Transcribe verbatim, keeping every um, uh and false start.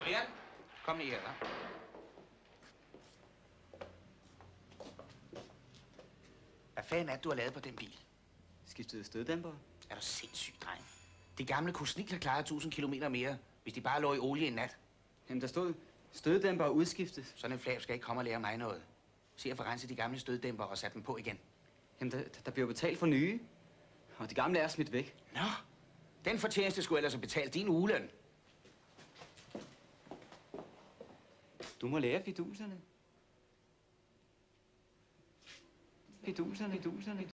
Brian, kom lige her, hva'? Hvad fanden er det, du har lavet på den bil? Skiftet støddæmper. Er du sindssyg, dreng? De gamle kunne snilt have klaret tusind kilometer mere, hvis de bare lå i olie en nat. Jamen, der stod støddæmper udskiftet. Sådan en flab skal ikke komme og lære mig noget. Se at få renset de gamle støddæmper og sat dem på igen. Jamen, der, der bliver betalt for nye. Og de gamle er smidt væk. Nå, den fortjeneste skulle ellers have betalt din ugeløn. Du må lære fiduserne. Fiduserne, fiduserne.